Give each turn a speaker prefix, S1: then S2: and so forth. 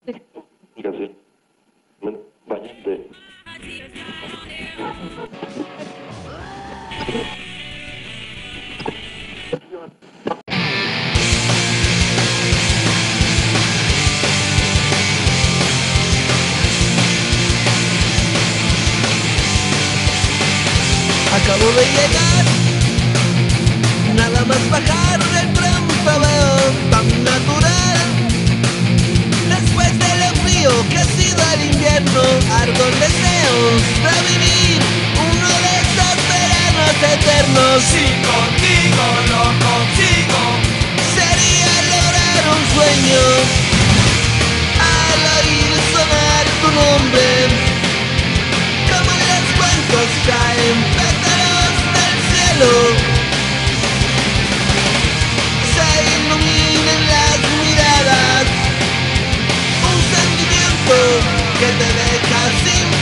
S1: Gracias. Bañate.
S2: Acabo de llegar, nada más bajar del tren te veo tan natural. Después de lo frío que ha sido el invierno, ardo en deseos de vivir uno de esos veranos eternos.
S3: Si contigo lo consigo,
S2: Sería lograr un sueño al oír sonar tu nombre. Como en los cuentos caen pétalos del cielo, se iluminan las miradas, un sentimiento que te deja sin